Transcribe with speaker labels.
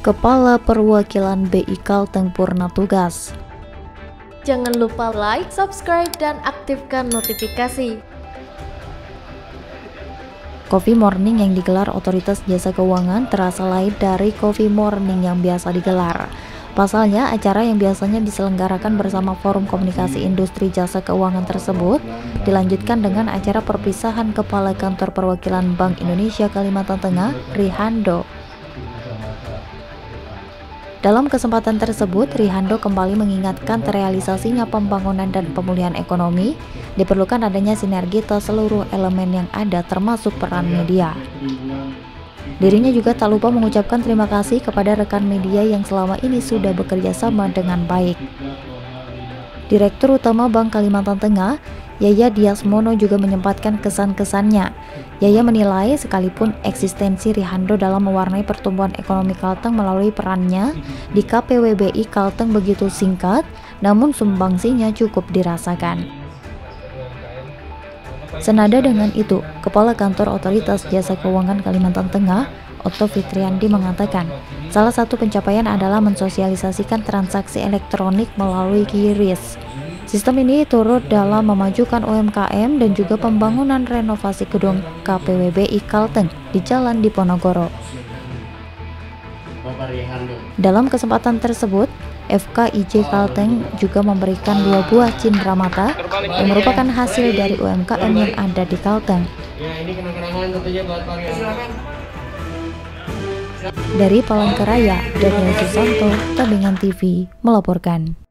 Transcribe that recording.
Speaker 1: Kepala Perwakilan BI Kalteng purna tugas.
Speaker 2: Jangan lupa like, subscribe, dan aktifkan notifikasi.
Speaker 1: Coffee Morning yang digelar Otoritas Jasa Keuangan terasa lain dari Coffee Morning yang biasa digelar. Pasalnya, acara yang biasanya diselenggarakan bersama Forum Komunikasi Industri Jasa Keuangan tersebut dilanjutkan dengan acara perpisahan Kepala Kantor Perwakilan Bank Indonesia Kalimantan Tengah, Rihando. Dalam kesempatan tersebut, Rihando kembali mengingatkan terrealisasinya pembangunan dan pemulihan ekonomi, diperlukan adanya sinergitas seluruh elemen yang ada termasuk peran media. Dirinya juga tak lupa mengucapkan terima kasih kepada rekan media yang selama ini sudah bekerja sama dengan baik. Direktur Utama Bank Kalimantan Tengah, Yaya Diasmono juga menyempatkan kesan-kesannya. Yaya menilai sekalipun eksistensi Rihando dalam mewarnai pertumbuhan ekonomi Kalteng melalui perannya di KPWBI Kalteng begitu singkat, namun sumbangsinya cukup dirasakan. Senada dengan itu, Kepala Kantor Otoritas Jasa Keuangan Kalimantan Tengah, Otto Fitriandi mengatakan, salah satu pencapaian adalah mensosialisasikan transaksi elektronik melalui QRIS. Sistem ini turut dalam memajukan UMKM dan juga pembangunan renovasi gedung KPWBI Kalteng di Jalan Diponegoro. Dalam kesempatan tersebut, FKIJ Kalteng juga memberikan 2 buah cindramata yang merupakan hasil dari UMKM yang ada di Kalteng. Dari Palangkaraya, Daniel Susanto, Tabingan TV melaporkan.